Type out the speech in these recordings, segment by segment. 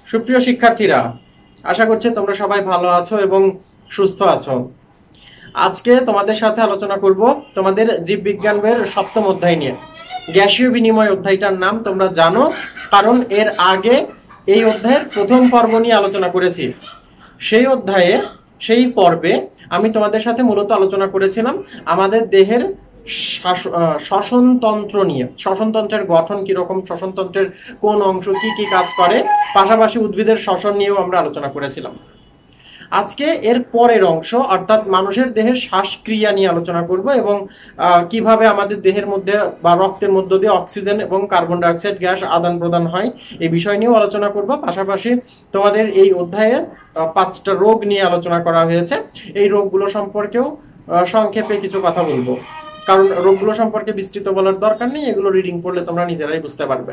সুপ্রিয় শিক্ষার্থীরা, আশা করছি তোমরা সবাই ভালো আছো এবং সুস্থ আছো। আজকে তোমাদের সাথে আলোচনা করব তোমাদের জীববিজ্ঞান বইয়ের সপ্তম অধ্যায় নিয়ে। গ্যাসীয় বিনিময় অধ্যায়টার নাম তোমরা জানো, কারণ এর আগে এই অধ্যায়ের প্রথম পর্ব নিয়ে আলোচনা করেছি। সেই পর্বে আমি তোমাদের সাথে মূলত আলোচনা করেছিলাম আমাদের দেহের শ্বসনতন্ত্র নিয়ে। শ্বসনতন্ত্রের গঠন কিরকম, শ্বসনতন্ত্রের কোন অংশ কি কি কাজ করে, পাশাপাশি উদ্ভিদের শ্বসন নিয়েও আমরা আলোচনা করেছিলাম। আজকে এর পরের অংশ অর্থাৎ মানুষের দেহের শ্বাসক্রিয়া নিয়ে আলোচনা করব এবং কিভাবে আমাদের দেহের মধ্যে বা রক্তের মধ্য দিয়ে অক্সিজেন এবং কার্বন ডাইঅক্সাইড গ্যাস আদান প্রদান হয়, এই বিষয় নিয়েও আলোচনা করব। পাশাপাশি তোমাদের এই অধ্যায়ে 5টা রোগ নিয়ে আলোচনা করা হয়েছে, এই রোগগুলো সম্পর্কেও সংক্ষেপে কিছু কথা বলবো, কারণ রোগগুলো সম্পর্কে বিস্তৃত বলার দরকার নেই, এগুলো রিডিং পড়লে তোমরা নিজেরাই বুঝতে পারবে।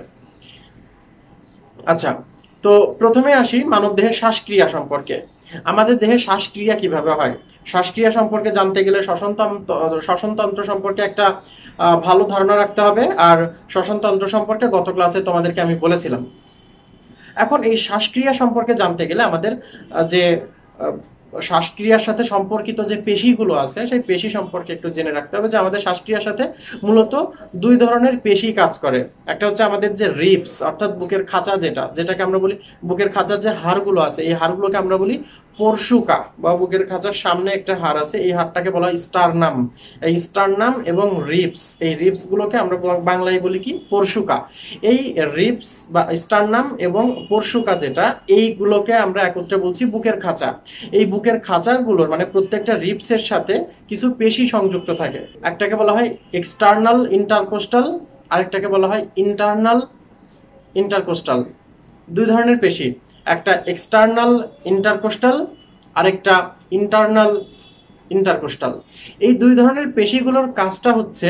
আচ্ছা, তো প্রথমে আসি মানব দেহের শ্বাসক্রিয়া সম্পর্কে। আমাদের দেহের শ্বাসক্রিয়া কিভাবে হয়, শ্বাসক্রিয়া সম্পর্কে জানতে গেলে শ্বসনতন্ত্র সম্পর্কে একটা ভালো ধারণা রাখতে হবে। আর শ্বসনতন্ত্র সম্পর্কে গত ক্লাসে তোমাদেরকে আমি বলেছিলাম। এখন এই শ্বাসক্রিয়া সম্পর্কে জানতে গেলে আমাদের যে শ্বাসক্রিয়ার সাথে সম্পর্কিত যে পেশিগুলো আছে সেই পেশি সম্পর্কে একটু জেনে রাখতে হবে যে আমাদের শ্বাসক্রিয়ার সাথে মূলত দুই ধরনের পেশি কাজ করে। একটা হচ্ছে আমাদের যে রিবস অর্থাৎ বুকের খাঁচা, যেটাকে আমরা বলি বুকের খাঁচার যে হাড়গুলো আছে, এই হাড়গুলোকে আমরা বলি পরশুকা, বা বুকের খাঁচার সামনে একটা হাড় আছে, এই হাড়টাকে বলা হয় স্টারনাম। এই স্টারনাম এবং রিবস, এই রিবস গুলোকে আমরা বাংলায় বলি কি পরশুকা। এই রিবস বা স্টারনাম এবং পরশুকা যেটা, এইগুলোকে আমরা একত্রে বলছি বুকের খাঁচা। এই বুকের খাঁচাগুলোর মানে প্রত্যেকটা রিবসের সাথে কিছু পেশি সংযুক্ত থাকে। একটাকে বলা হয় এক্সটার্নাল ইন্টারকোস্টাল, আরেকটাকে বলা হয় ইন্টারনাল ইন্টারকোস্টাল। দুই ধরনের পেশি, একটা এক্সটার্নাল ইন্টারকোস্টাল, আরেকটা ইন্টারনাল ইন্টারকোস্টাল। এই দুই ধরনের পেশিগুলোর কাজটা হচ্ছে,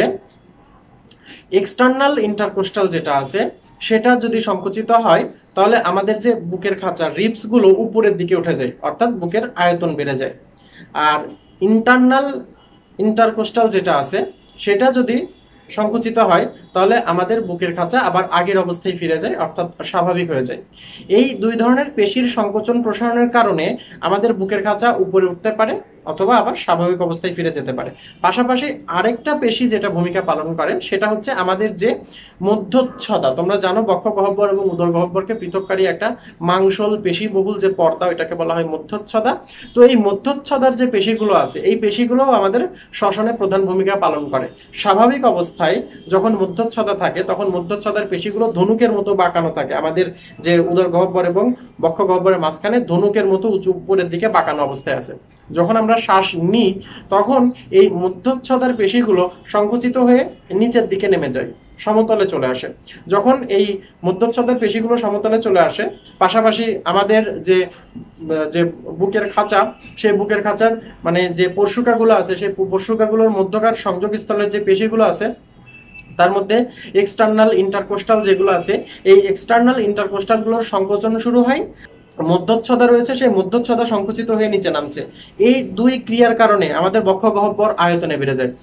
এক্সটার্নাল ইন্টারকোস্টাল যেটা আছে সেটা যদি সংকুচিত হয় তাহলে আমাদের যে বুকের খাঁচা রিবস গুলো উপরের দিকে উঠে যায়, অর্থাৎ বুকের আয়তন বেড়ে যায়। আর ইন্টারনাল ইন্টারকোস্টাল যেটা আছে সেটা যদি সংকুচিত হয় তাহলে আমাদের বুকের খাঁচা আবার আগের অবস্থায় ফিরে যায়, অর্থাৎ স্বাভাবিক হয়ে যায়। এই দুই ধরনের পেশির সংকোচন প্রসারণের কারণে আমাদের বুকের খাঁচা উপরে উঠতে পারে অথবা আবার স্বাভাবিক অবস্থায় ফিরে যেতে পারে। পাশাপাশি আরেকটা পেশি যেটা ভূমিকা পালন করে সেটা হচ্ছে আমাদের যে মধ্যচ্ছদা। তোমরা জানো বক্ষ গহ্বর এবং উদর গহ্বরকে পৃথককারী একটা মাংসল পেশি বহুল যে পর্দা, এটাকে বলা হয় মধ্যচ্ছদা। তো এই মধ্যচ্ছদার যে পেশিগুলো আছে এই পেশিগুলো আমাদের শ্বসনে প্রধান ভূমিকা পালন করে। স্বাভাবিক অবস্থায় যখন মধ্যচ্ছদা থাকে তখন মধ্যচ্ছদার পেশিগুলো ধনুকের মতো বাঁকানো থাকে। আমাদের যে উদর গহ্বর এবং বক্ষ গহ্বরের মাঝখানে ধনুকের মতো উঁচু উপরের দিকে বাঁকানো অবস্থায় আছে। যখন আমরা শ্বাস নিই তখন এই মধ্যচ্ছদার পেশিগুলো সংকুচিত হয়ে নিচের দিকে নেমে যায়, সমতলে চলে আসে। যখন এই মধ্যচ্ছদার পেশিগুলো সমতলে চলে আসে, পাশাপাশি আমাদের যে যে বুকের খাঁচা, সেই বুকের খাঁচার মানে যে পরশুকাগুলো আছে সেই পরশুকাগুলোর মধ্যকার সংযোগ স্থলের যে পেশিগুলো আছে তার মধ্যে এক্সটার্নাল ইন্টারকোস্টাল যেগুলো আছে, এই এক্সটার্নাল ইন্টারকোস্টাল গুলোর সংকোচন শুরু হয়। মধ্যচ্ছদা রয়েছে, সেই মধ্যচ্ছদা সংকুচিত হয়ে নিচে নামছে। এই দুই ক্রিয়ার কারণে আমাদের বক্ষ গহ্বর আয়তনে বেড়ে যায়।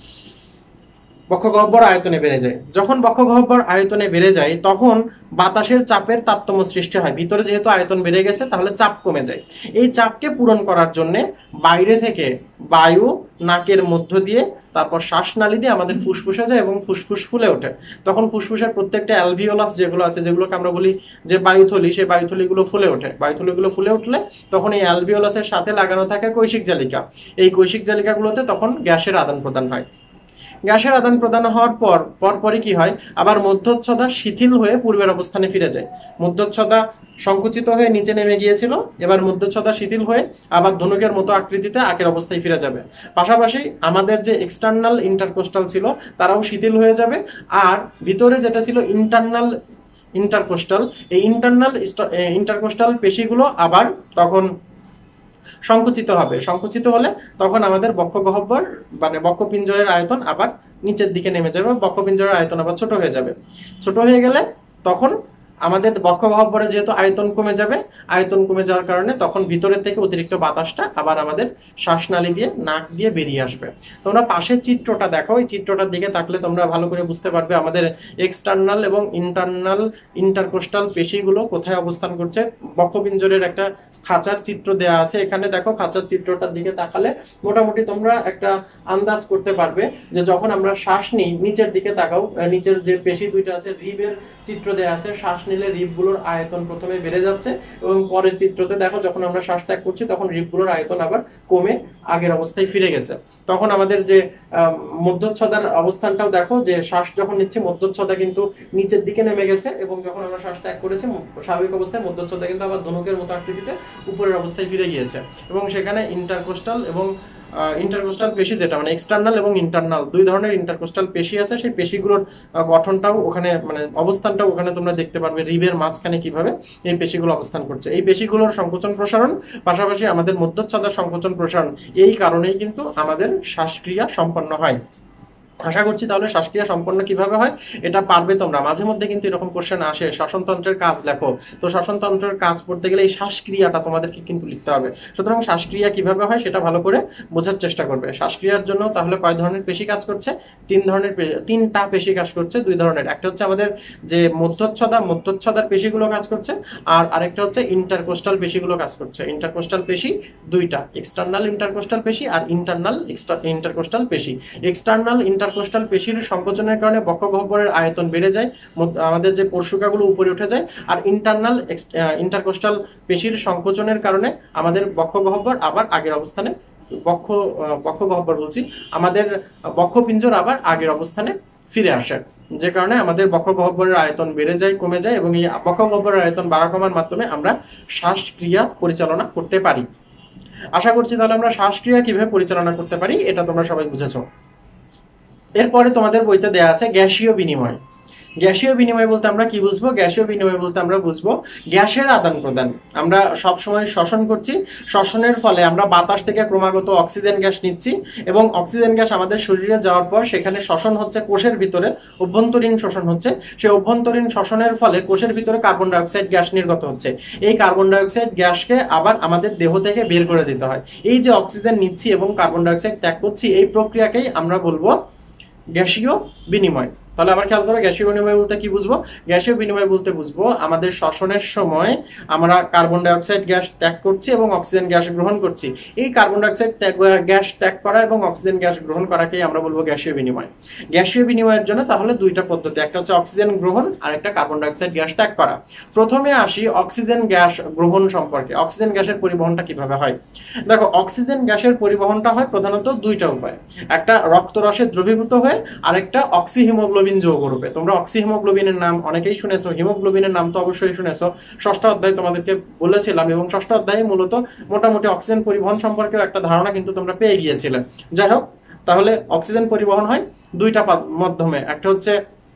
বক্ষ গহ্বর আয়তনে বেড়ে যায়। যখন বক্ষ গহ্বর আয়তনে বেড়ে যায় তখন বাতাসের চাপের তারতম্য সৃষ্টি হয়। ভিতরে যেহেতু আয়তন বেড়ে গেছে তাহলে চাপ কমে যায়। এই চাপকে পূরণ করার জন্য বাইরে থেকে বায়ু নাকের মধ্য দিয়ে তারপর শ্বাসনালী দিয়ে আমাদের ফুসফুসে যায় এবং ফুসফুস ফুলে ওঠে। তখন ফুসফুসের প্রত্যেকটা অ্যালভিওলাস যেগুলো আছে, যেগুলোকে আমরা বলি যে বায়ুথলি, সেই বায়ুথলিগুলো ফুলে ওঠে। বায়ুথলিগুলো ফুলে উঠলে তখন এই অ্যালভিওলাসের সাথে লাগানো থাকে কৈশিক জালিকা। এই কৈশিক জালিকাগুলোতে তখন গ্যাসের আদান প্রদান হয়। গ্যাসের আদান প্রদান হওয়ার পরপরই কি হয়, আবার মধ্যচ্ছদা শিথিল হয়ে পূর্বের অবস্থানে ফিরে যায়। মধ্যচ্ছদা সংকুচিত হয়ে নিচে নেমে গিয়েছিল, এবার মধ্যচ্ছদা শিথিল হয়ে আবার ধনুকের মতো আকৃতিতে আগের অবস্থায় ফিরে যাবে। পাশাপাশি আমাদের যে এক্সটার্নাল ইন্টারকোস্টাল ছিল তারাও শিথিল হয়ে যাবে। আর ভিতরে যেটা ছিল ইন্টারনাল ইন্টারকোস্টাল, এই ইন্টারনাল ইন্টারকোস্টাল পেশিগুলো আবার তখন সংকুচিত হবে। সংকুচিত হলে তখন আমাদের বক্ষ গহ্বর মানে বক্ষপিঞ্জরের আয়তন আবার নিচের দিকে নেমে যাবে, বক্ষপিঞ্জরের আয়তন আবার ছোট হয়ে যাবে। ছোট হয়ে গেলে তখন আমাদের বক্ষ গহ্বরে যেহেতু আয়তন কমে যাবে, আয়তন কমে যাওয়ার কারণে তখন ভিতরের থেকে অতিরিক্ত বাতাসটা আবার আমাদের শ্বাসনালী দিয়ে নাক দিয়ে বেরিয়ে আসবে। তোমরা পাশের চিত্রটা দেখো, এই চিত্রটার দিকে তাকলে তোমরা ভালো করে বুঝতে পারবে আমাদের এক্সটার্নাল এবং ইন্টারনাল ইন্টারকোস্টাল পেশিগুলো কোথায় অবস্থান করছে। বক্ষপিঞ্জরের একটা খাঁচার চিত্র দেয়া আছে, এখানে দেখো খাঁচার চিত্রটার দিকে তাকালে মোটামুটি তোমরা একটা আন্দাজ করতে পারবে যে যখন আমরা শ্বাস নিই, নিচের দিকে তাকাও, নিচের যে পেশি দুইটা আছে রিবের চিত্র দেয়া আছে, শ্বাস নিলে রিবগুলোর আয়তন প্রথমে বেড়ে যাচ্ছে এবং পরের চিত্রতে দেখো যখন আমরা শ্বাস ত্যাগ করছি তখন রিবগুলোর আয়তন আবার কমে আগের অবস্থায় ফিরে গেছে। তখন আমাদের যে মধ্যচ্ছদার অবস্থানটাও দেখো, যে শ্বাস যখন নিচ্ছে মধ্যচ্ছদা কিন্তু নিচের দিকে নেমে গেছে এবং যখন আমরা শ্বাস ত্যাগ করেছি স্বাভাবিক অবস্থায় মধ্যচ্ছদা কিন্তু আবার ধনুকের মতো আকৃতিতে উপরের অবস্থায় ফিরে গিয়েছে এবং সেখানে ইন্টারকোস্টাল এবং ইন্টারকোস্টাল পেশি যেটা মানে এক্সটার্নাল এবং ইন্টারনাল দুই ধরনের ইন্টারকোস্টাল পেশি আছে, সেই পেশিগুলোর গঠনটাও ওখানে মানে অবস্থানটাও ওখানে তোমরা দেখতে পারবে রিবের মাঝখানে কিভাবে এই পেশিগুলো অবস্থান করছে। এই পেশিগুলোর সংকোচন প্রসারণ পাশাপাশি আমাদের মধ্যচ্ছদার সংকোচন প্রসারণ, এই কারণেই কিন্তু আমাদের শ্বাসক্রিয়া সম্পন্ন হয়। আশা করছি তাহলে শ্বাসক্রিয়া সম্পন্ন কিভাবে হয় এটা পারবে তোমরা। মাঝে মধ্যে কিন্তু এরকম কোশ্চেন আসে, শ্বসনতন্ত্রের কাজ লেখো, তো শ্বসনতন্ত্রের কাজ পড়তে গেলে এই শ্বাসক্রিয়াটা তোমাদেরকে কিন্তু লিখতে হবে। সুতরাং শ্বাসক্রিয়া কিভাবে হয় সেটা ভালো করে বোঝার চেষ্টা করবে। শ্বাসক্রিয়ার জন্য তাহলে কয় ধরনের পেশি কাজ করছে? তিনটা পেশি কাজ করছে, দুই ধরনের। একটা হচ্ছে আমাদের যে মধ্যচ্ছদার পেশিগুলো কাজ করছে, আর আরেকটা হচ্ছে ইন্টারকোস্টাল পেশিগুলো কাজ করছে। ইন্টারকোস্টাল পেশি দুইটা, এক্সটার্নাল ইন্টারকোস্টাল পেশি আর ইন্টারনাল ইন্টারকোস্টাল পেশি। এক্সটার্নাল ইন্টারকোস্টাল পেশির সংকোচনের কারণে বক্ষ গহ্বরের আয়তন বেড়ে যায়, আমাদের যে পরশুকাগুলো উপরে উঠে যায়, আর ইন্টারনাল ইন্টারকোস্টাল পেশির সংকোচনের কারণে আমাদের বক্ষ গহ্বর আবার আগের অবস্থানে বক্ষ গহ্বর বলছি, আমাদের বক্ষপিঞ্জর আবার আগের অবস্থানে ফিরে আসে, যে কারণে আমাদের বক্ষ গহ্বরের আয়তন বেড়ে যায়, কমে যায় এবং এই বক্ষ গহ্বরের আয়তন বাড়া কমার মাধ্যমে আমরা শ্বাসক্রিয়া পরিচালনা করতে পারি। আশা করছি তাহলে আমরা শ্বাসক্রিয়া কিভাবে পরিচালনা করতে পারি এটা তোমরা সবাই বুঝেছো। এরপরে তোমাদের বইতে দেয়া আছে গ্যাসীয় বিনিময়। গ্যাসীয় বিনিময় বলতে আমরা কি বুঝবো? গ্যাসীয় বিনিময় বলতে আমরা বুঝবো গ্যাসের আদান প্রদান। আমরা সব সময় শ্বসন করছি, শ্বসনের ফলে আমরা বাতাস থেকে ক্রমাগত অক্সিজেন গ্যাস নিচ্ছি এবং অক্সিজেন গ্যাস আমাদের শরীরে যাওয়ার পর সেখানে শ্বসন হচ্ছে কোষের ভিতরে, অভ্যন্তরীণ শ্বসন হচ্ছে। সেই অভ্যন্তরীণ শ্বসনের ফলে কোষের ভিতরে কার্বন ডাইঅক্সাইড গ্যাস নির্গত হচ্ছে। এই কার্বন ডাইঅক্সাইড গ্যাসকে আবার আমাদের দেহ থেকে বের করে দিতে হয়। এই যে অক্সিজেন নিচ্ছি এবং কার্বন ডাইঅক্সাইড ত্যাগ করছি, এই প্রক্রিয়াকেই আমরা বলবো গ্যাসীয় বিনিময়। তাহলে আবার খেয়াল করো, গ্যাসীয় বিনিময় বলতে কি বুঝবো? গ্যাসীয় বিনিময় বলতে বুঝবো আমাদের শ্বসনের সময় আমরা কার্বন ডাইঅক্সাইড গ্যাস ত্যাগ করছি এবং অক্সিজেন গ্যাস গ্রহণ করছি। এই কার্বন ডাইঅক্সাইড গ্যাস ত্যাগ করা এবং অক্সিজেন গ্যাস গ্রহণ করাকেই আমরা বলবো গ্যাসীয় বিনিময়। গ্যাসীয় বিনিময়ের জন্য তাহলে দুইটা পদ্ধতি, একটা হচ্ছে অক্সিজেন গ্রহণ আর একটা কার্বন ডাইঅক্সাইড গ্যাস ত্যাগ করা। প্রথমে আসি অক্সিজেন গ্যাস গ্রহণ সম্পর্কে। অক্সিজেন গ্যাসের পরিবহনটা কিভাবে হয়? দেখো, অক্সিজেন গ্যাসের পরিবহনটা হয় প্রধানত দুইটা উপায়, একটা রক্তরসে দ্রবীভূত হয়ে আর একটা অক্সিহিমোগ্লোবিন যৌগ রূপে। তোমরা অক্সিহিমোগ্লোবিনের নাম অনেকেই শুনেছো, হিমোগ্লোবিনের নাম তো অবশ্যই শুনেছো, ষষ্ঠ অধ্যায় তোমাদেরকে বলেছিলাম এবং ষষ্ঠ অধ্যায়ে মূলত মোটামুটি অক্সিজেন পরিবহন সম্পর্কে একটা ধারণা কিন্তু তোমরা পেয়ে গিয়েছিলে। যাই হোক, তাহলে অক্সিজেন পরিবহন হয় দুইটা মাধ্যমে, একটা হচ্ছে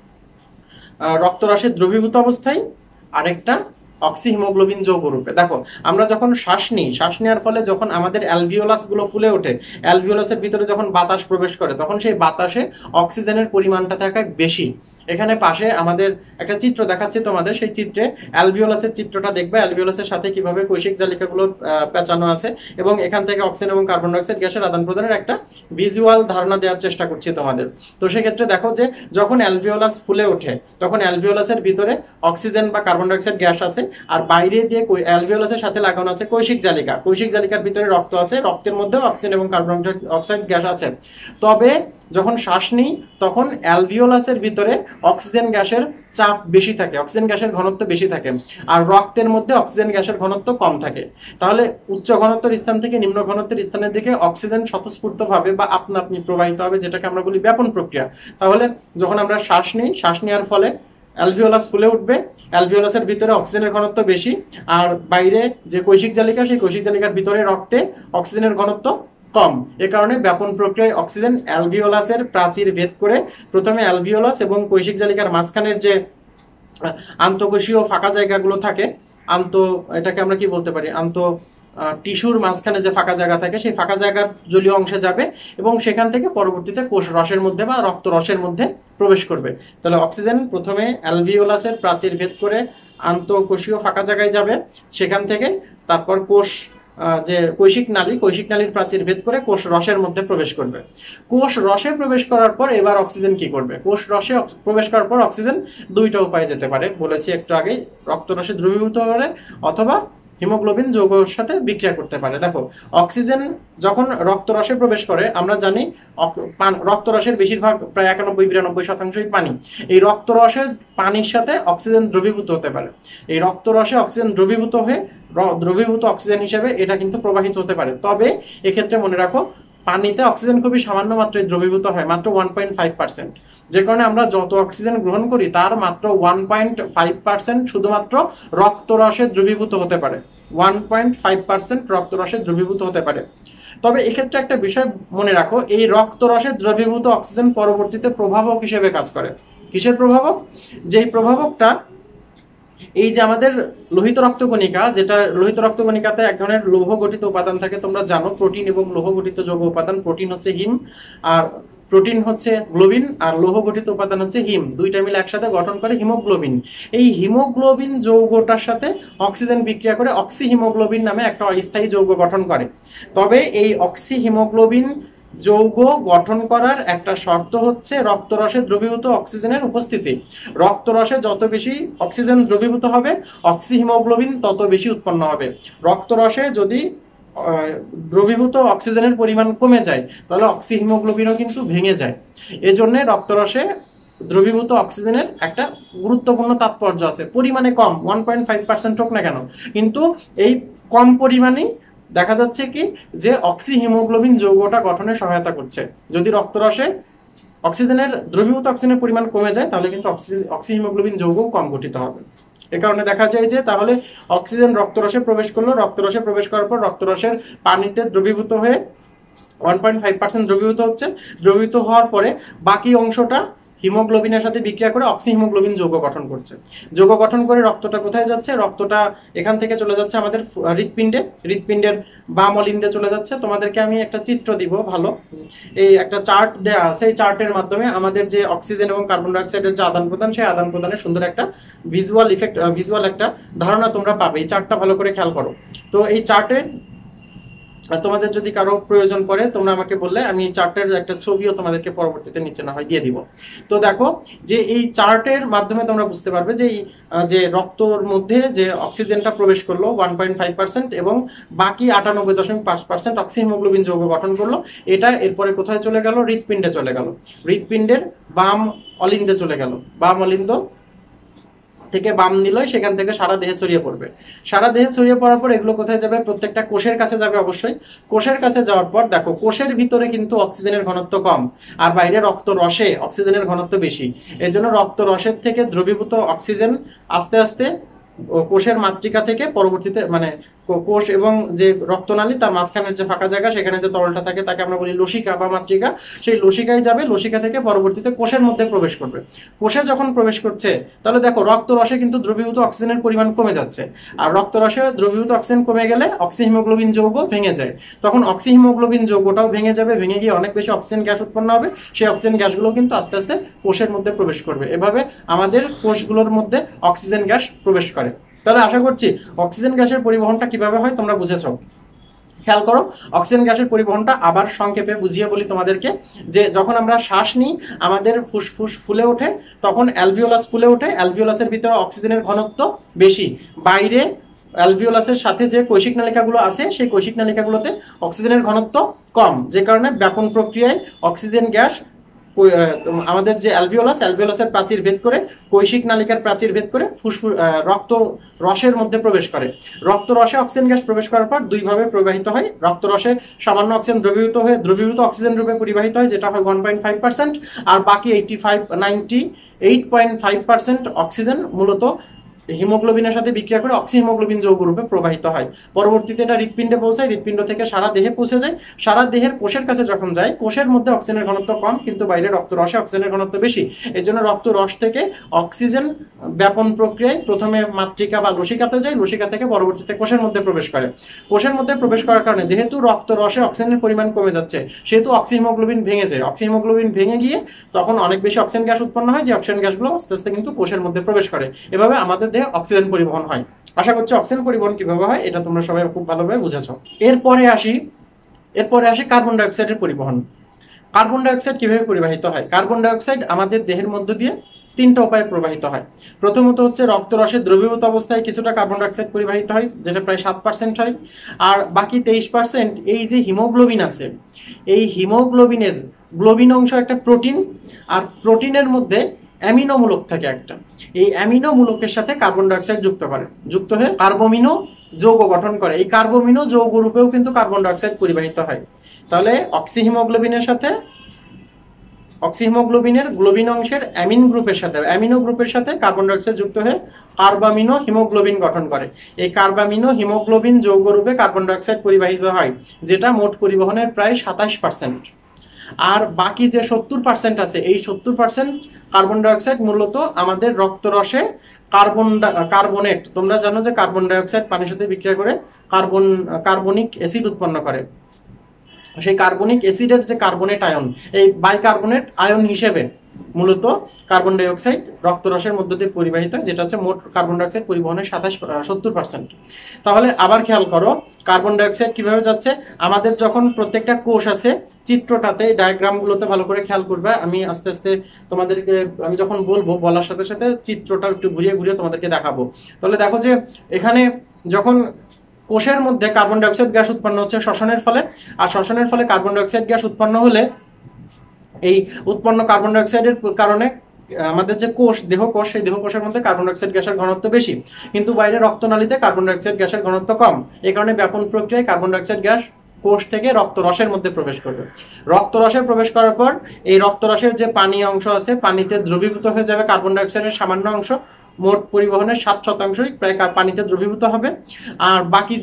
রক্তরসে দ্রবীভূত অবস্থায়, আরেকটা অক্সিহিমোগ্লোবিন যৌগ রূপে। দেখো, আমরা যখন শ্বাস নিই, শ্বাস নেওয়ার ফলে যখন আমাদের অ্যালভিওলাস গুলো ফুলে ওঠে, অ্যালভিওলাসের ভিতরে যখন বাতাস প্রবেশ করে তখন সেই বাতাসে অক্সিজেনের পরিমাণটা থাকে বেশি। এখানে পাশে আমাদের একটা চিত্র দেখাচ্ছি তোমাদের, সেই চিত্রে অ্যালভিওলাসের চিত্রটা দেখবে, অ্যালভিওলাসের সাথে কিভাবে কৈশিক জালিকাগুলো পেঁচানো আছে এবং এখান থেকে অক্সিজেন এবং কার্বন ডাইঅক্সাইড গ্যাসের আদান প্রদানের একটা ভিজুয়াল ধারণা দেওয়ার চেষ্টা করছি তোমাদের। তো সেক্ষেত্রে দেখো যে যখন অ্যালভিওলাস ফুলে ওঠে তখন অ্যালভিওলাসের ভিতরে অক্সিজেন বা কার্বন ডাইঅক্সাইড গ্যাস আছে, আর বাইরে দিয়ে অ্যালভিওলাসের সাথে লাগানো আছে কৈশিক জালিকা। কৈশিক জালিকার ভিতরে রক্ত আছে, রক্তের মধ্যেও অক্সিজেন এবং কার্বন ডাইঅক্সাইড গ্যাস আছে। তবে যখন শ্বাস নিই তখন অ্যালভিওলাসের ভিতরে অক্সিজেন গ্যাসের চাপ বেশি থাকে, অক্সিজেন গ্যাসের ঘনত্ব বেশি থাকে, আর রক্তের মধ্যে অক্সিজেন গ্যাসের ঘনত্ব কম থাকে। তাহলে উচ্চ ঘনত্বের স্থান থেকে নিম্ন ঘনত্বের স্থানের দিকে অক্সিজেন স্বতঃস্ফূর্তভাবে বা আপনা আপনি প্রবাহিত হবে, যেটাকে আমরা বলি ব্যাপন প্রক্রিয়া। তাহলে যখন আমরা শ্বাস নিই, শ্বাস নেওয়ার ফলে অ্যালভিওলাস ফুলে উঠবে, অ্যালভিওলাসের ভিতরে অক্সিজেনের ঘনত্ব বেশি, আর বাইরে যে কৈশিক জালিকা, সেই কৈশিক জালিকার ভিতরে রক্তে অক্সিজেনের ঘনত্ব কম। এ কারণে ব্যাপন প্রক্রিয়ায় অক্সিজেন অ্যালভিওলাসের প্রাচীর ভেদ করে প্রথমে অ্যালভিওলাস এবং কৈশিক জালিকার মাঝখানের যে আন্তঃকোষীয় ফাঁকা জায়গাগুলো থাকে, এটাকে আমরা কি বলতে পারি, টিস্যুর মাঝখানে যে ফাঁকা জায়গা থাকে, সেই ফাঁকা জায়গার জলীয় অংশে যাবে এবং সেখান থেকে পরবর্তীতে কোষ রসের মধ্যে বা রক্ত রসের মধ্যে প্রবেশ করবে। তাহলে অক্সিজেন প্রথমে অ্যালভিওলাসের প্রাচীর ভেদ করে আন্তঃকোষীয় ফাঁকা জায়গায় যাবে, সেখান থেকে তারপর কোষ যে কৈশিক নালীর প্রাচীর ভেদ করে কোষ রসের মধ্যে প্রবেশ করবে। কোষ রসে প্রবেশ করার পর এবার অক্সিজেন কি করবে? কোষ রসে প্রবেশ করার পর অক্সিজেন দুইটা উপায়ে যেতে পারে, বলেছি একটু আগেই, রক্তরসে দ্রবীভূত হতে পারে অথবা হিমোগ্লোবিন যৌগের সাথে বিক্রিয়া করতে পারে। দেখো, অক্সিজেন যখন রক্তরসে প্রবেশ করে, আমরা জানি রক্তরসের বেশিরভাগ প্রায় 91-92% পানি। এই রক্তরসে পানির সাথে অক্সিজেন দ্রবীভূত হতে পারে। এই রক্তরসে অক্সিজেন দ্রবীভূত হয়ে দ্রবীভূত অক্সিজেন হিসেবে এটা কিন্তু প্রবাহিত হতে পারে। তবে এক্ষেত্রে মনে রাখো, পানিতে অক্সিজেন খুবই সামান্য মাত্রায় দ্রবীভূত হয়, মাত্র 1.5%। যে কারণে আমরা যত অক্সিজেন গ্রহণ করি তার মাত্র 1.5% শুধুমাত্র রক্তরসে দ্রবীভূত হতে পারে। 1.5% রক্তরসে দ্রবীভূত হতে পারে। তবে এক্ষেত্রে একটা বিষয় মনে রাখো, এই রক্তরসে দ্রবীভূত অক্সিজেন পরবর্তীতে প্রভাবক হিসেবে কাজ করে। কিসের প্রভাবক? যেই প্রভাবকটা এই যে আমাদের লোহিত রক্তকণিকা, যেটা লোহিত রক্তকণিকাতে এক ধরনের লৌহ গঠিত উপাদান থাকে, তোমরা জানো, প্রোটিন এবং লৌহ গঠিত যৌগ উপাদান। প্রোটিন হচ্ছে হিম, আর প্রোটিন হচ্ছে গ্লোবিন, আর লৌহ গঠিত উপাদান হচ্ছে হিম। দুইটা মিলে একসাথে গঠন করে হিমোগ্লোবিন। এই হিমোগ্লোবিন যৌগটার সাথে অক্সিজেন বিক্রিয়া করে অক্সি হিমোগ্লোবিন নামে একটা অস্থায়ী যৌগ গঠন করে। তবে এই অক্সি হিমোগ্লোবিন যৌগ গঠন করার একটা শর্ত হচ্ছে রক্তরসে দ্রবীভূত অক্সিজেনের উপস্থিতি। রক্তরসে যত বেশি অক্সিজেন দ্রবীভূত হবে, অক্সি হিমোগ্লোবিন তত বেশি উৎপন্ন হবে। রক্তরসে যদি দ্রবীভূত অক্সিজেনের পরিমাণ কমে যায়, তাহলে অক্সি হিমোগ্লোবিনও কিন্তু ভেঙে যায়। এজন্য রক্তরসে দ্রবীভূত অক্সিজেনের একটা গুরুত্বপূর্ণ তাৎপর্য আছে। পরিমাণে কম, 1.5% হোক না কেন, কিন্তু এই কম পরিমাণেই দেখা যাচ্ছে কি যে অক্সি হিমোগ্লোবিন যৌগটা গঠনে সহায়তা করছে। যদি রক্তরসে অক্সিজেনের দ্রবীভূত অক্সিজেনের পরিমাণ কমে যায়, তাহলে কিন্তু অক্সি হিমোগ্লোবিন যৌগও কম গঠিত হবে। এ কারণে দেখা যায় যে তাহলে অক্সিজেন রক্তরসে প্রবেশ করলো, রক্তরসে প্রবেশ করার পর রক্তরসের পানিতে দ্রবীভূত হয়ে 1.5% দ্রবীভূত হচ্ছে। দ্রবীভূত হওয়ার পরে বাকি অংশটা হিমোগ্লোবিনের সাথে বিক্রিয়া করে অক্সি হিমোগ্লোবিন যৌগ গঠন করছে। যৌগ গঠন করে রক্তটা কোথায় যাচ্ছে? রক্তটা এখান থেকে চলে যাচ্ছে আমাদের হৃৎপিণ্ডে। হৃৎপিণ্ডের বাম অলিন্দে চলে যাচ্ছে। তোমাদেরকে আমি একটা চিত্র দিব, ভালো, এই একটা চার্ট দেয়া আছে। এই চার্টের মাধ্যমে আমাদের যে অক্সিজেন এবং কার্বন ডাই অক্সাইডের যে আদান প্রদান, সেই আদান প্রদানের সুন্দর একটা ভিজুয়াল একটা ধারণা তোমরা পাবে। এই চার্টটা ভালো করে খেয়াল করো। তো এই চার্টে তোমাদের যদি কারো প্রয়োজন পড়ে, তোমরা আমাকে বললে আমি এই চার্টের একটা ছবিও তোমাদেরকে পরবর্তীতে নিচে না হয় দিয়ে দিব। তো দেখো যে এই চার্টের মাধ্যমে তোমরা বুঝতে পারবে যে যে রক্তর মধ্যে যে অক্সিজেনটা প্রবেশ করলো 1.5% এবং বাকি 98.5% অক্সি হিমোগ্লোবিন যৌগ গঠন করলো, এটা এরপরে কোথায় চলে গেল? হৃৎপিণ্ডে চলে গেল। হৃৎপিণ্ডের বাম অলিন্দে চলে গেল। বাম অলিন্দ থেকে বাম নিলয়, সেখান থেকে সারা দেহে ছড়িয়ে পড়বে। সারা দেহে ছড়িয়ে পড়ার পর এগুলো কোথায় যাবে? প্রত্যেকটা কোষের কাছে যাবে অবশ্যই। কোষের কাছে যাওয়ার পর দেখো, কোষের ভিতরে কিন্তু অক্সিজেনের ঘনত্ব কম, আর বাইরে রক্ত রসে অক্সিজেনের ঘনত্ব বেশি। এর জন্য রক্ত রসের থেকে দ্রবীভূত অক্সিজেন আস্তে আস্তে কোষের মাতৃকা থেকে পরবর্তীতে, মানে কোষ এবং যে রক্তনালী তার মাঝখানের যে ফাঁকা জায়গা, সেখানে যে তরলটা থাকে তাকে আমরা বলি লসিকা বা মাতৃকা, সেই লসিকায় যাবে। লসিকা থেকে পরবর্তীতে কোষের মধ্যে প্রবেশ করবে। কোষে যখন প্রবেশ করছে, তাহলে দেখো রক্তরসে কিন্তু দ্রবীভূত অক্সিজেনের পরিমাণ কমে যাচ্ছে। আর রক্তরসে দ্রবীভূত অক্সিজেন কমে গেলে অক্সি হিমোগ্লোবিন যৌগ ভেঙে যায়। তখন অক্সি হিমোগ্লোবিন যৌগটাও ভেঙে যাবে, ভেঙে গিয়ে অনেক বেশি অক্সিজেন গ্যাস উৎপন্ন হবে। সেই অক্সিজেন গ্যাসগুলো কিন্তু আস্তে আস্তে কোষের মধ্যে প্রবেশ করবে। এভাবে আমাদের কোষগুলোর মধ্যে অক্সিজেন গ্যাস প্রবেশ করে। তাহলে আশা করছি অক্সিজেন গ্যাসের পরিবহনটা কিভাবে হয় তোমরা বুঝেছো। খেয়াল করো, অক্সিজেন গ্যাসের পরিবহনটা আবার সংক্ষেপে বুঝিয়ে বলি তোমাদেরকে, যে যখন আমরা শ্বাস নিই আমাদের ফুসফুস ফুলে ওঠে, তখন অ্যালভিওলাস ফুলে ওঠে। অ্যালভিওলাসের ভিতরে অক্সিজেনের ঘনত্ব বেশি। বাইরে অ্যালভিওলাসের সাথে যে কৈশিক নালিকাগুলো আছে, সেই কৈশিক নালিকাগুলোতে অক্সিজেনের ঘনত্ব কম, যে কারণে ব্যাপন প্রক্রিয়ায় অক্সিজেন গ্যাস আমাদের যে অ্যালভিওলাসের প্রাচীর ভেদ করে, কৈশিক নালিকার প্রাচীর ভেদ করে ফুসফুস রক্ত রসের মধ্যে প্রবেশ করে। রক্ত রসে অক্সিজেন গ্যাস প্রবেশ করার পর দুইভাবে প্রবাহিত হয়। রক্ত রসে সামান্য অক্সিজেন দ্রবীভূত হয়ে দ্রবীভূত অক্সিজেন রূপে পরিবাহিত হয়, যেটা হয় 1.5%, আর বাকি 98.5% অক্সিজেন মূলত হিমোগ্লোবিনের সাথে বিক্রিয়া করে অক্সি হিমোগ্লোবিন যৌগ রূপে প্রবাহিত হয়। পরবর্তীতে এটা হৃৎপিণ্ডে পৌঁছায়, হৃৎপিণ্ড থেকে সারা দেহে পৌঁছে যায়। সারা দেহের কোষের কাছে যখন যায়, কোষের মধ্যে অক্সিজেনের ঘনত্ব কম, কিন্তু বাইরে রক্ত রসে অক্সিজেনের ঘনত্ব বেশি। এর জন্য রক্ত রস থেকে অক্সিজেন ব্যাপন প্রক্রিয়ায় প্রথমে মাতৃকা বা লসিকাতে যায়, লসিকা থেকে পরবর্তীতে কোষের মধ্যে প্রবেশ করে। কোষের মধ্যে প্রবেশ করার কারণে যেহেতু রক্ত রসে অক্সিজেনের পরিমাণ কমে যাচ্ছে, সেহেতু অক্সি হিমোগ্লোবিন ভেঙে যায়। অক্সি হিমোগ্লোবিন ভেঙে গিয়ে তখন অনেক বেশি অক্সিজেন গ্যাস উৎপন্ন হয়, যে অক্সিজেন গ্যাসগুলো আস্তে আস্তে কিন্তু কোষের মধ্যে প্রবেশ করে। এভাবে আমাদের মধ্যে অক্সিজেন পরিবহন হয়। আশা করছি অক্সিজেন পরিবহন কিভাবে হয় এটা তোমরা সবাই খুব ভালোভাবে বুঝেছো। এরপরে আসি কার্বন ডাইঅক্সাইডের পরিবহন। কার্বন ডাইঅক্সাইড কিভাবে পরিবাহিত হয়? কার্বন ডাইঅক্সাইড আমাদের দেহের মধ্য দিয়ে তিনটা উপায়ে প্রবাহিত হয়। প্রথমত হচ্ছে রক্তরসের দ্রবীভূত অবস্থায় কিছুটা কার্বন ডাইঅক্সাইড পরিবাহিত হয়, যেটা প্রায় 7% হয়। আর বাকি 23% এই যে হিমোগ্লোবিন আছে, এই হিমোগ্লোবিনের গ্লোবিন অংশ একটা প্রোটিন, আর প্রোটিনের মধ্যে অ্যামিনো মূলক থাকে একটা। এই অ্যামিনো মূলকের সাথে কার্বন ডাইঅক্সাইড যুক্ত হয়ে কার্বোমিনো যৌগ গঠন করে। এই কার্বোমিনো যৌগ রূপেও কিন্তু কার্বন ডাইঅক্সাইড পরিবাহিত হয়। তাহলে অক্সিহিমোগ্লোবিনের গ্লোবিন অংশের অ্যামিনো গ্রুপের সাথে কার্বন ডাইঅক্সাইড যুক্ত হয়ে কার্বামিনো হিমোগ্লোবিন গঠন করে। এই কার্বামিনো হিমোগ্লোবিন যৌগ রূপে কার্বন ডাইঅক্সাইড পরিবাহিত হয়, যেটা মোট পরিবহনের প্রায় 27%। আর বাকি যে 70% আছে, এই 70% কার্বন ডাইঅক্সাইড মূলত আমাদের রক্তরসে কার্বনেট, তোমরা জানো যে কার্বন ডাইঅক্সাইড পানির সাথে বিক্রিয়া করে কার্বনিক অ্যাসিড উৎপন্ন করে। সেই কার্বনিক অ্যাসিডের যে কার্বনেট আয়ন, এই বাইকার্বনেট আয়ন হিসেবে মূলত কার্বন ডাইঅক্সাইড রক্তরসের মধ্য দিয়ে পরিবাহিত হয়, যেটা হচ্ছে মোট কার্বন ডাইঅক্সাইড পরিবহনের 70%। তাহলে আবার খেয়াল করো কার্বন ডাইঅক্সাইড কিভাবে যাচ্ছে। আমাদের যখন প্রত্যেকটা কোষ আছে, চিত্রটাতে ডায়াগ্রামগুলোতে ভালো করে খেয়াল করবে। আমি আস্তে আস্তে তোমাদেরকে, আমি যখন বলার সাথে সাথে চিত্রটা একটু ঘুরিয়ে তোমাদেরকে দেখাবো। তাহলে দেখো যে এখানে যখন কোষের মধ্যে কার্বন ডাইঅক্সাইড গ্যাস উৎপন্ন হচ্ছে শ্বসনের ফলে, আর শ্বসনের ফলে কার্বন ডাইঅক্সাইড গ্যাস উৎপন্ন হলে এই উৎপন্ন কার্বন ডাইঅক্সাইডের কারণে আমাদের যে দেহকোষ, সেই দেহকোষের মধ্যে কার্বন ডাইঅক্সাইড গ্যাসের ঘনত্ব বেশি, কিন্তু বাইরে রক্তনালীতে কার্বন ডাইঅক্সাইড গ্যাসের ঘনত্ব কম। এই কারণে ব্যাপন প্রক্রিয়ায় কার্বন ডাইঅক্সাইড গ্যাস কোষ থেকে রক্তরসের মধ্যে প্রবেশ করবে। রক্তরসে প্রবেশ করার পর এই রক্তরসের যে পানি অংশ আছে, পানিতে দ্রবীভূত হয়ে যাবে কার্বন ডাইঅক্সাইডের সামান্য অংশ। মোট পরিবহনের 7% প্রায় পানিতে দ্রবীভূত হবে। আর বাকি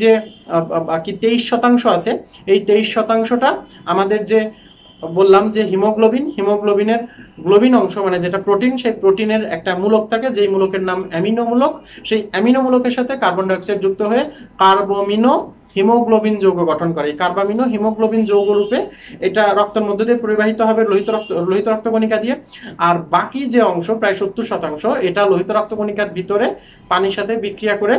23% আছে, এই 23%টা আমাদের যে বললাম যে হিমোগ্লোবিনের গ্লোবিন অংশ, মানে যেটা প্রোটিন, সেই প্রোটিনের একটা মূলক থাকে, যেই মূলকের নাম অ্যামিনো মূলক। সেই অ্যামিনো মূলকের সাথে কার্বন ডাইঅক্সাইড যুক্ত হয়ে কার্বোমিনো হিমোগ্লোবিন যৌগ গঠন করে। কার্বামিনো হিমোগ্লোবিন যৌগ রূপে এটা রক্তের মধ্য দিয়ে পরিবাহিত হবে লোহিত রক্তকণিকা দিয়ে। আর বাকি যে অংশ প্রায় 70% এটা লোহিত রক্তকণিকার ভিতরে পানির সাথে বিক্রিয়া করে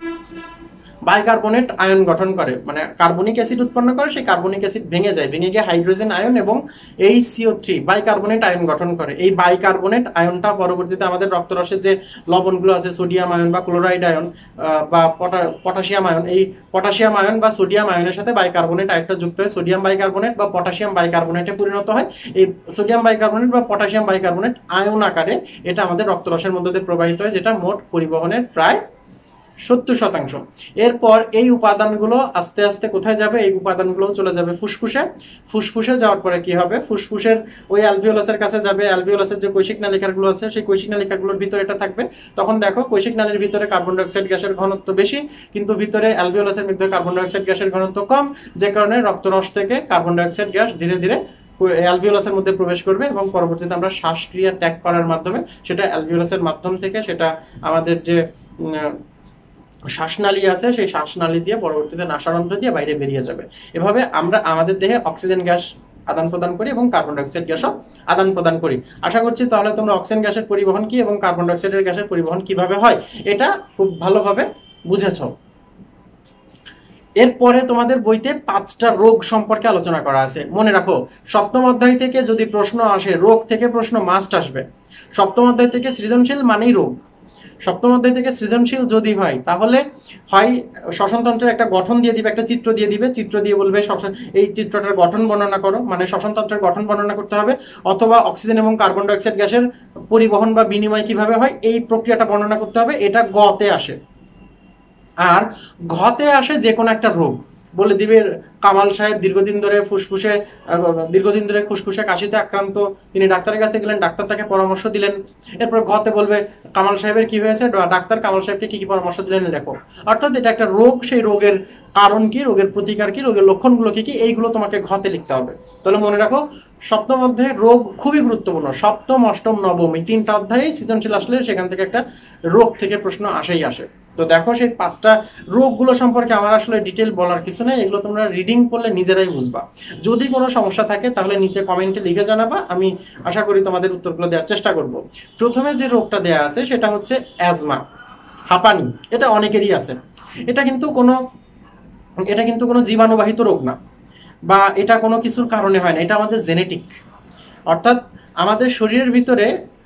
বাইকার্বনেট আয়ন গঠন করে, মানে কার্বনিক অ্যাসিড উৎপন্ন করে। সেই কার্বনিক অ্যাসিড ভেঙে গিয়ে হাইড্রোজেন আয়ন এবং HCO3 বাইকার্বনেট আয়ন গঠন করে। এই বাইকার্বনেট আয়নটা পরবর্তীতে আমাদের রক্তরসের যে লবণগুলো আছে, সোডিয়াম আয়ন বা ক্লোরাইড আয়ন বা পটাশিয়াম আয়ন, এই পটাশিয়াম আয়ন বা সোডিয়াম আয়নের সাথে বাইকার্বনেট আরেকটা যুক্ত হয়ে সোডিয়াম বাইকার্বনেট বা পটাশিয়াম বাইকার্বনেটে পরিণত হয়। এই সোডিয়াম বাইকার্বনেট বা পটাশিয়াম বাইকার্বনেট আয়ন আকারে এটা আমাদের রক্তরসের মধ্যে দিয়ে প্রবাহিত হয়, যেটা মোট পরিবহনের প্রায় 70%। এরপর এই উপাদানগুলো আস্তে আস্তে কোথায় যাবে? এই উপাদানগুলো চলে যাবে ফুসফুসে যাওয়ার পরে কি হবে? ফুসফুসের ওই অ্যালভিওলাসের কাছে যাবে। অ্যালভিওলাসের যে কৈশিক নালিকাগুলো আছে, সেই কৈশিক নালিকাগুলোর ভিতরে এটা থাকবে। তখন দেখো কৈশিক নালীর ভিতরে কার্বন ডাইঅক্সাইড গ্যাসের ঘনত্ব বেশি, কিন্তু ভিতরে অ্যালভিওলাসের মধ্যে কার্বন ডাইঅক্সাইড গ্যাসের ঘনত্ব কম, যে কারণে রক্তরস থেকে কার্বন ডাইঅক্সাইড গ্যাস ধীরে ধীরে অ্যালভিওলাসের মধ্যে প্রবেশ করবে এবং পরবর্তীতে আমরা শ্বাসক্রিয়া ত্যাগ করার মাধ্যমে সেটা অ্যালভিওলাসের মাধ্যম থেকে সেটা আমাদের যে শ্বাসনালী আছে, সেই শ্বাসনালী দিয়ে পরবর্তীতে নাসারন্ধ্র দিয়ে বাইরে বেরিয়ে যাবে। এভাবে আমরা আমাদের দেহে অক্সিজেন গ্যাস আদান প্রদান করি এবং কার্বন ডাইঅক্সাইড গ্যাসও আদান প্রদান করি। আশা করছি তাহলে তোমরা অক্সিজেন গ্যাসের পরিবহন কি এবং কার্বন ডাইঅক্সাইডের গ্যাসের পরিবহন কিভাবে হয় এটা খুব ভালোভাবে বুঝেছো। এরপরে তোমাদের বইতে 5টা রোগ সম্পর্কে আলোচনা করা আছে। মনে রাখো, সপ্তম অধ্যায় থেকে যদি প্রশ্ন আসে, রোগ থেকে প্রশ্ন মাস্ট আসবে। সপ্তম অধ্যায় থেকে সৃজনশীল মানেই রোগ। সপ্তম অধ্যায় থেকে সৃজনশীল যদি হয়, তাহলে হয় শ্বসনতন্ত্রের একটা গঠন দিয়ে দিবে, একটা চিত্র দিয়ে বলবে এই চিত্রটার গঠন বর্ণনা করো, মানে শ্বসনতন্ত্রের গঠন বর্ণনা করতে হবে, অথবা অক্সিজেন এবং কার্বন ডাইঅক্সাইড গ্যাসের পরিবহন বা বিনিময় কিভাবে হয় এই প্রক্রিয়াটা বর্ণনা করতে হবে। এটা গতে আসে। আর ঘতে আসে যে কোনো একটা রোগ। বলে দিবে কামাল সাহেব দীর্ঘদিন ধরে ফুসফুসে কাশিতে আক্রান্ত, তিনি ডাক্তারের কাছে গেলেন, ডাক্তার তাকে পরামর্শ দিলেন। এরপর ঘতে বলবে কামাল সাহেবের কি হয়েছে, ডাক্তার কামাল সাহেবকে কি কি পরামর্শ দিলেন লেখো। অর্থাৎ এটা একটা রোগ, সেই রোগের কারণ কি, রোগের প্রতিকার কি, রোগের লক্ষণগুলো কি কি, এইগুলো তোমাকে ঘতে লিখতে হবে। তাহলে মনে রাখো, সপ্তম অধ্যায়ে রোগ খুবই গুরুত্বপূর্ণ। সপ্তম, অষ্টম, নবম এই 3টা অধ্যায়ে সৃজনশীল আসলে সেখান থেকে একটা রোগ থেকে প্রশ্ন আসে। তো দেখো, সেই 5টা রোগগুলো সম্পর্কে আমার আসলে ডিটেল বলার কিছু নেই, এগুলো তোমরা রিডিং করলে নিজেরাই বুঝবা। যদি কোনো সমস্যা থাকে তাহলে নিচে কমেন্টে লিখে জানাবা, আমি আশা করি তোমাদের উত্তরগুলো দেওয়ার চেষ্টা করব। প্রথমে যে রোগটা দেয়া আছে সেটা হচ্ছে অ্যাজমা। হাঁপানি, এটা অনেকেরই আছে। এটা কিন্তু কোনো এটা কিন্তু কোনো জীবাণুবাহিত রোগ না, বা এটা কোনো কিছুর কারণে হয় না, এটা আমাদের জেনেটিক। অর্থাৎ আমাদের শরীরের ভিতরে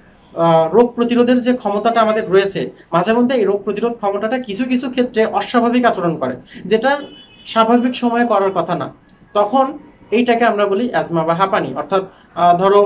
রোগ প্রতিরোধের যে ক্ষমতাটা আমাদের রয়েছে, মাঝে মধ্যে এই রোগ প্রতিরোধ ক্ষমতাটা কিছু কিছু ক্ষেত্রে অস্বাভাবিক আচরণ করে, যেটা স্বাভাবিক সময়ে করার কথা না। তখন এইটাকে আমরা বলি অ্যাজমা বা হাঁপানি। অর্থাৎ ধরো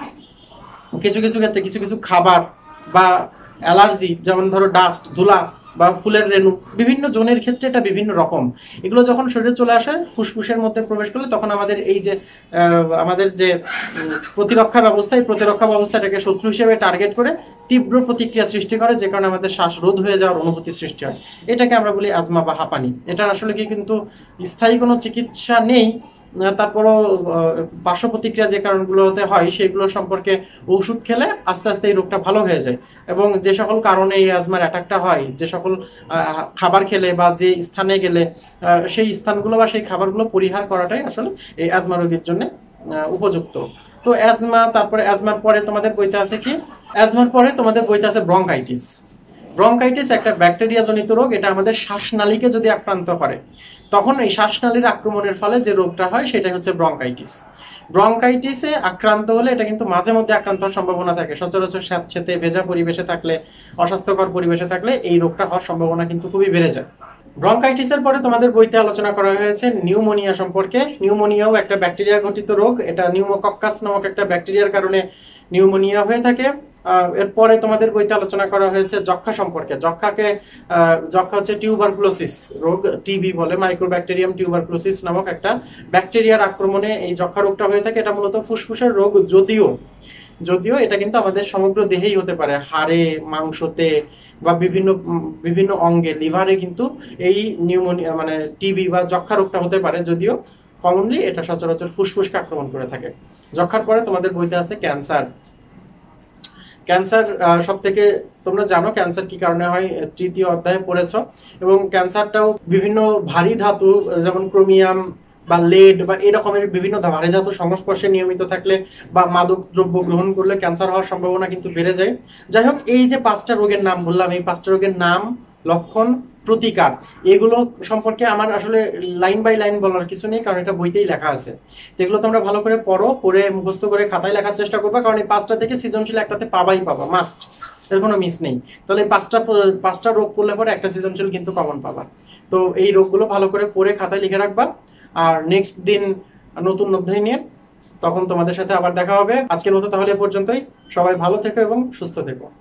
কিছু কিছু ক্ষেত্রে কিছু কিছু খাবার বা অ্যালার্জি, যেমন ধরো ডাস্ট, ধুলা বা ফুলের রেণু, বিভিন্ন জনের ক্ষেত্রে এটা বিভিন্ন রকম। এগুলো যখন শরীরে চলে আসে, ফুসফুসের মধ্যে প্রবেশ করলে, তখন আমাদের এই যে আমাদের যে প্রতিরক্ষা ব্যবস্থা, এই প্রতিরক্ষা ব্যবস্থাটাকে শত্রু হিসেবে টার্গেট করে তীব্র প্রতিক্রিয়া সৃষ্টি করে, যে কারণে আমাদের শ্বাসরোধ হয়ে যাওয়ার অনুভূতি সৃষ্টি হয়। এটাকে আমরা বলি অ্যাজমা বা হাঁপানি। এটার আসলে কি কিন্তু স্থায়ী কোনো চিকিৎসা নেই, তারপরও পার্শ্ব প্রতিক্রিয়া যে কারণগুলোতে হয় সেগুলো সম্পর্কে ওষুধ খেলে আস্তে আস্তে এই রোগটা ভালো হয়ে যায়। এবং যে সকল কারণে এই অ্যাজমার অ্যাটাকটা হয়, যে সকল খাবার খেলে বা যে স্থানে গেলে সেই স্থানগুলো বা সেই খাবারগুলো পরিহার করাটাই আসলে এই অ্যাজমা রোগীর জন্য উপযুক্ত। তো অ্যাজমা, তারপরে অ্যাজমার পরে তোমাদের বইতে আছে কি, অ্যাজমার পরে তোমাদের বইতে আছে ব্রঙ্কাইটিস। ব্রঙ্কাইটিস একটা ব্যাকটেরিয়া জনিত রোগ। এটা আমাদের শ্বাসনালীকে যদি আক্রান্ত করে, তখন এই শ্বাসনালীর আক্রমণের ফলে যে রোগটা হয় সেটাই হচ্ছে ব্রঙ্কাইটিস। ব্রঙ্কাইটিসে আক্রান্ত হলে, এটা কিন্তু মাঝে মধ্যে আক্রান্ত হওয়ার সম্ভাবনা থাকে, সচরাচর স্যাঁতসেঁতে ভেজা পরিবেশে থাকলে, অস্বাস্থ্যকর পরিবেশে থাকলে এই রোগটা হওয়ার সম্ভাবনা কিন্তু খুবই বেড়ে যায়। ব্রঙ্কাইটিসের পরে তোমাদের বইতে আলোচনা করা হয়েছে নিউমোনিয়া সম্পর্কে। নিউমোনিয়াও একটা ব্যাকটেরিয়া ঘটিত রোগ। এটা নিউমোকক্কাস নামক একটা ব্যাকটেরিয়ার কারণে নিউমোনিয়া হয়ে থাকে। এরপরে তোমাদের বইতে আলোচনা করা হয়েছে যক্ষা সম্পর্কে। যক্ষা হচ্ছে টিউবারকুলোসিস রোগ, টিবি বলে, মাইক্রোব্যাকটেরিয়াম টিউবারকুলোসিস নামক একটা ব্যাকটেরিয়ার আক্রমণে এই যক্ষা রোগটা হয়ে থাকে। এটা মূলত ফুসফুসের রোগ, যদিও এটা কিন্তু আমাদের সমগ্র দেহেই হতে পারে, হাড়ে, মাংসতে বা বিভিন্ন বিভিন্ন অঙ্গে, লিভারে কিন্তু এই নিউমোনিয়া মানে টিবি বা যক্ষা রোগটা হতে পারে, যদিও কমনলি এটা সচরাচর ফুসফুসকে আক্রমণ করে থাকে। যক্ষার পরে তোমাদের বইতে আছে ক্যান্সার। ক্যান্সার সব থেকে, তোমরা জানো ক্যান্সার কি কারণে হয়, তৃতীয় অধ্যায়ে পড়েছ। এবং ক্যান্সারটাও বিভিন্ন ভারী ধাতু, যেমন ক্রোমিয়াম বা লেড বা এরকমের বিভিন্ন ভারী ধাতুর সংস্পর্শে নিয়মিত থাকলে বা মাদক দ্রব্য গ্রহণ করলে ক্যান্সার হওয়ার সম্ভাবনা কিন্তু বেড়ে যায়। যাই হোক, এই যে 5টা রোগের নাম বললাম, এই 5টা রোগের নাম, লক্ষণ, প্রতিকার, এগুলো সম্পর্কে আমার আসলে লাইন বাই লাইন বলার কিছু নেই, কারণ এটা বইতেই লেখা আছে। এগুলো তোমরা ভালো করে পড়ো, পড়ে মুখস্থ করে খাতায় লেখার চেষ্টা করবা, কারণ এই 5টা থেকে সৃজনশীল একটাতে পাবা, মাস্ট, এর কোনো মিস নেই। তাহলে পাঁচটা রোগ পড়লে পরে একটা সৃজনশীল কিন্তু কমন পাবা। তো এই রোগগুলো ভালো করে পড়ে খাতায় লিখে রাখবা। আর নেক্সট দিন নতুন অধ্যায় নিয়ে তখন তোমাদের সাথে আবার দেখা হবে। আজকের মতো তাহলে এ পর্যন্তই। সবাই ভালো থেকো এবং সুস্থ থেকো।